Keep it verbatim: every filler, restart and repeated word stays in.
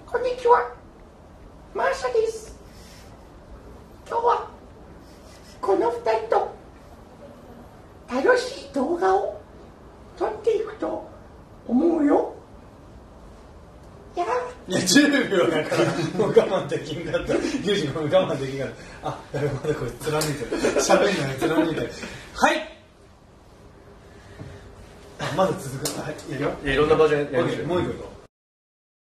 こんにちは、マーシャです。今日はこのふたりと楽しい動画を撮っていくと思うよ。いやいやじゅうびょうだからもう我慢できんかった。ユージも我慢できんかった。あ、だからまだこれ貫いてる。喋んない貫いてる。はい。あ、まだ続く。はい、やるよ。 いろんなバージョンやりましょう。 もう一個いこう。